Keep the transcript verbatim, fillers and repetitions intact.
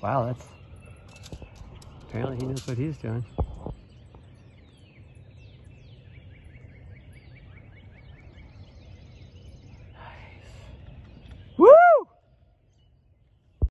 Wow, that's... Apparently he knows what he's doing.